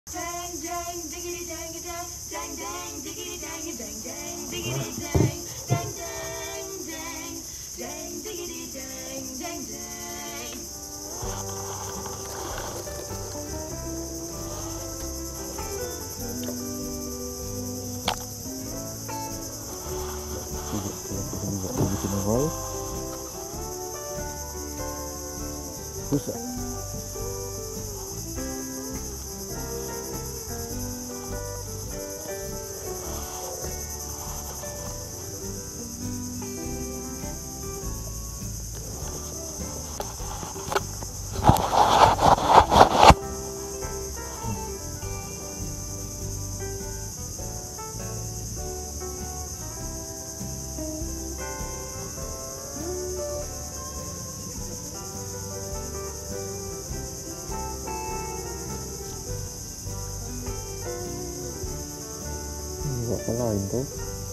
Busa. Apa lain tuh?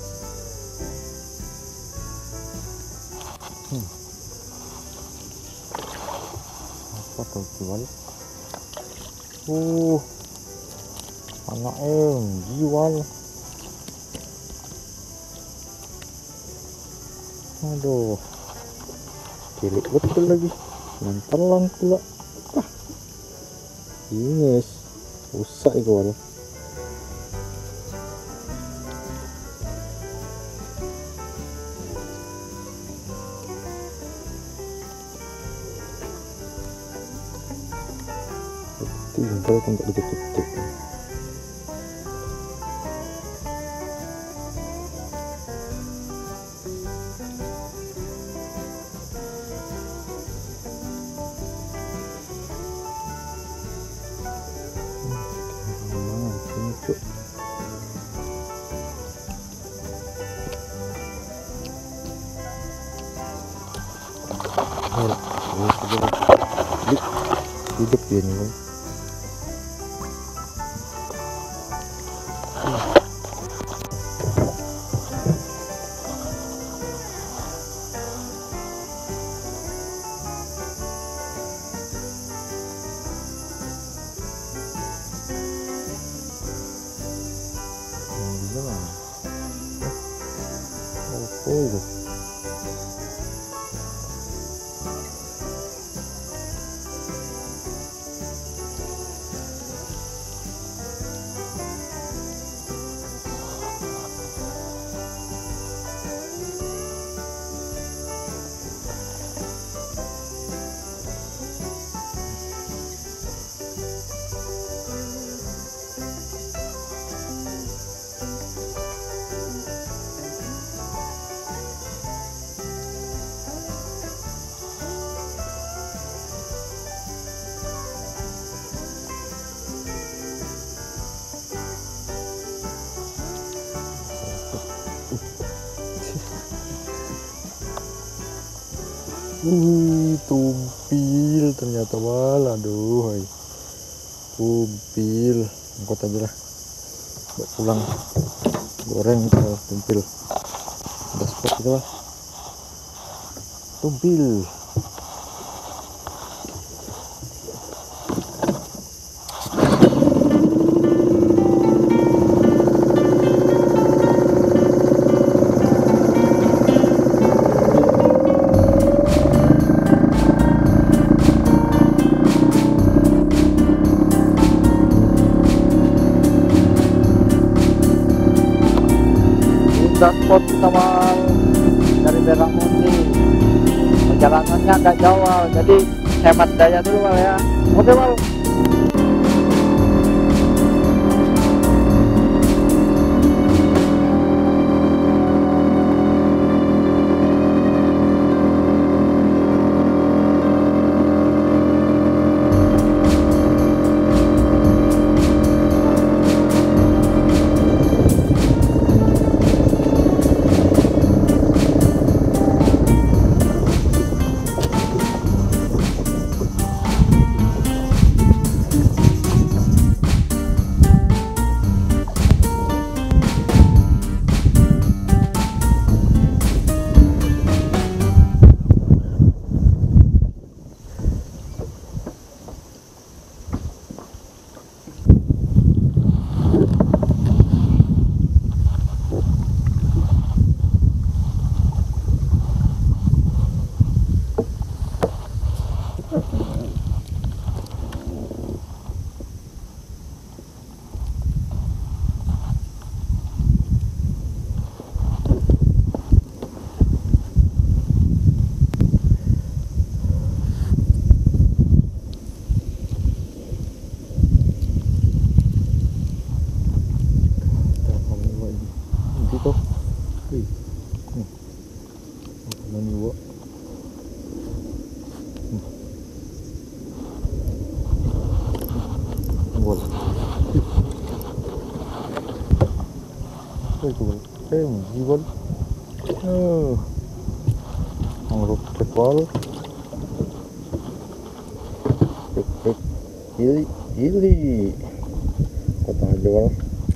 Apa tuh jual? Anak jual. Aduh, cilik betul lagi. Mantelan pula. Yes, usah igual. Kalau kok dikit-dikit hidup dia nih. Tumpil ternyata wal, aduh, tumpil, angkut aja lah, buat pulang goreng kalau tumpil, ada spot gitu lah, tumpil. Spot sama dari Beramundi, perjalanannya agak jauh, jadi hemat daya dulu Mal ya. Oke Mal. itu bal, MG bal, mangrove bal, cek ili, kata aja bal,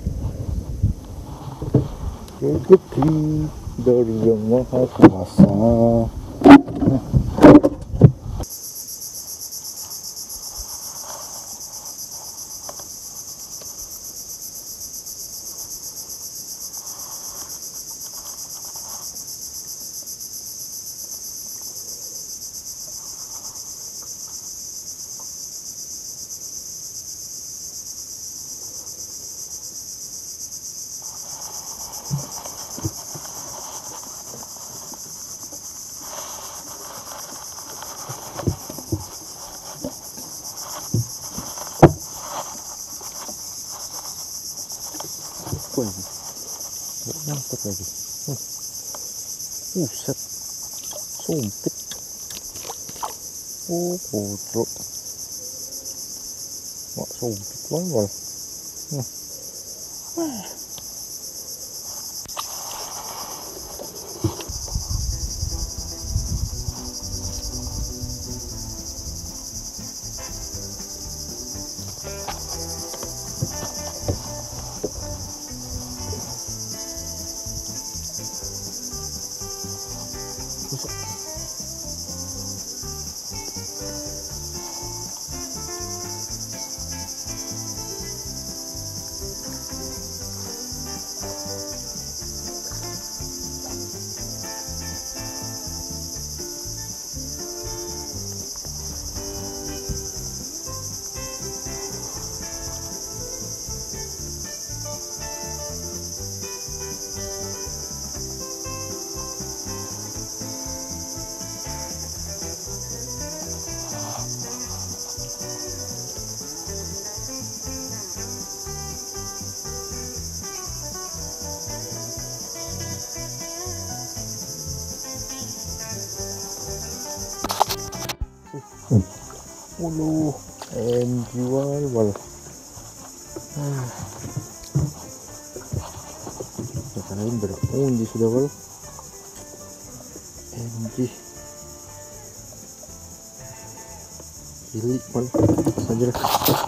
rezeki dari Yang Maha Kuasa. Lagi, mantap lagi. Set, sumpit. Putruk. Mak sumpit banget. MG wal. Lain berundi sudah wal. MG cilik wal saja lah.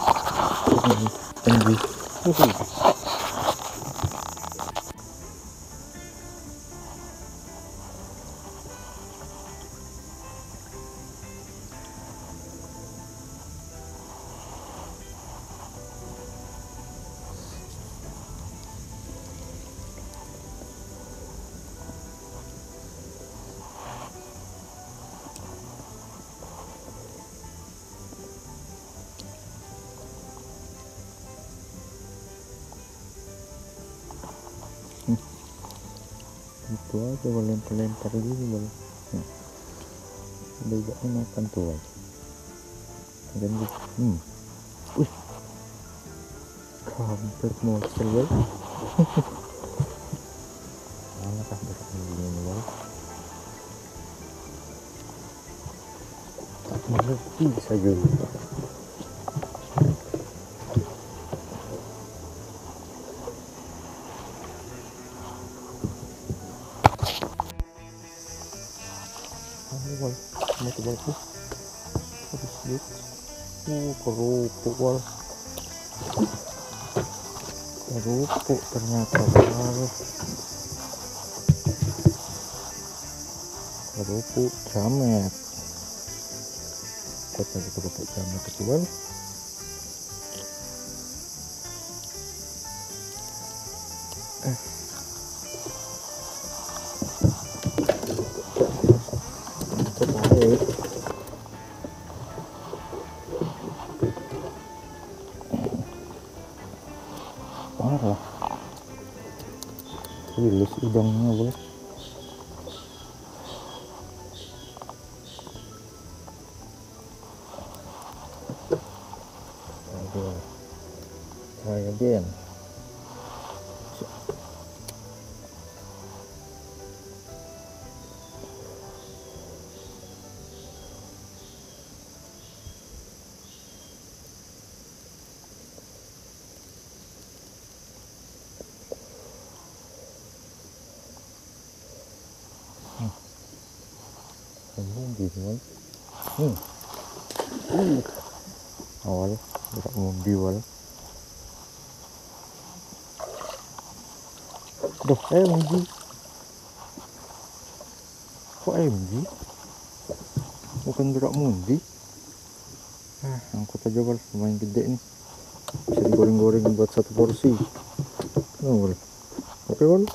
MG itu aja lempar dulu bal. Bedanya makan tuh aja. Dan kampret monster bal. Mana kampret ini bal? Tak mengerti saja. Wal, habis lihat, kerupuk wal, kerupuk ternyata wal, kerupuk jamet, kota kerupuk jamet itu wal. Parah, rilis udangnya boleh. Aduh, try again. mundi wal. Awal berak mundi wal. Duh, mundi. Kok mundi? Bukan berak mundi. Angkut aja wal, lumayan gede nih. Bisa digoreng-goreng buat satu porsi. Wal. Oke wal.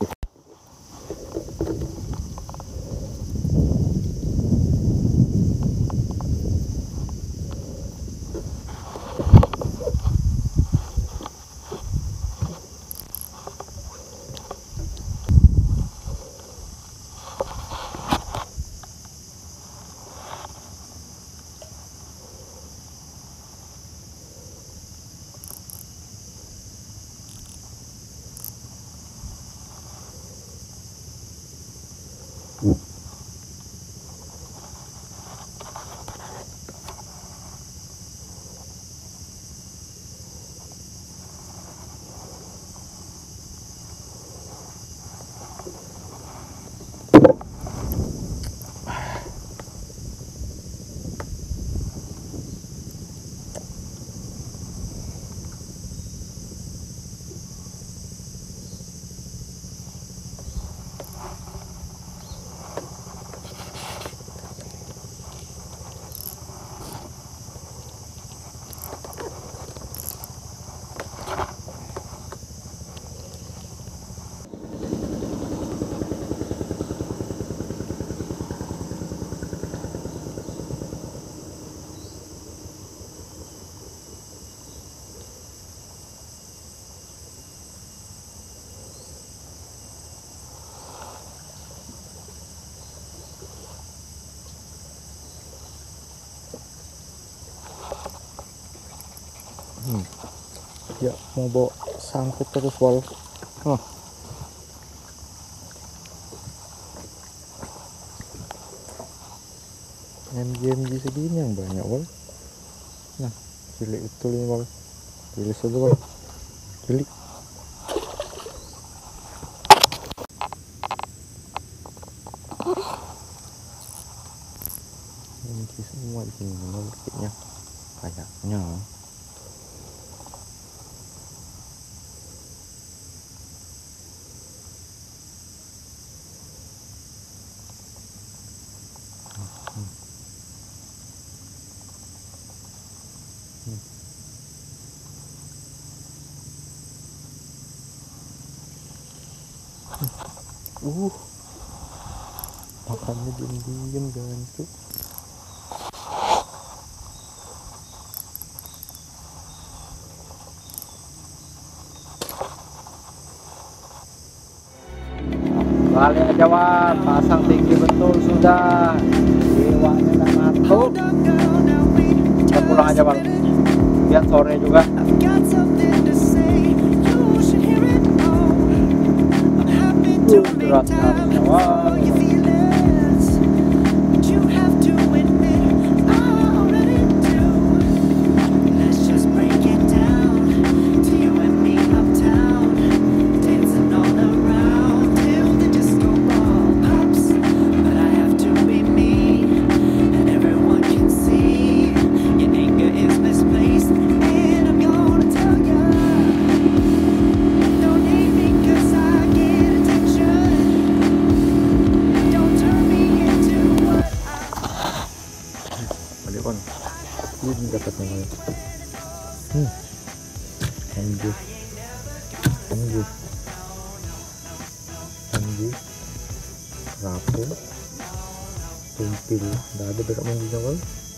Ya mau bawa sangkut terus wal. MG segini yang banyak wal. Nah, cilik betul ini wal. Rilis aja wal. Cilik. MG semua di sini wal kayaknya. Makannya diam-diam jangan tuh. Balik aja wal, pasang tinggi betul sudah. Iwannya udah masuk. Kita pulang aja wal. Biar sore juga. Berat harusnya wal. Ini dapatnya anjir rapuh tumpil udah ada berak mungkin wal.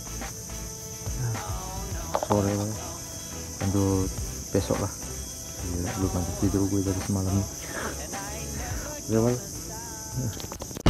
Sore wal, lanjut besok lah. Gila, belum lanjut tidur gue dari semalam. Udah wal.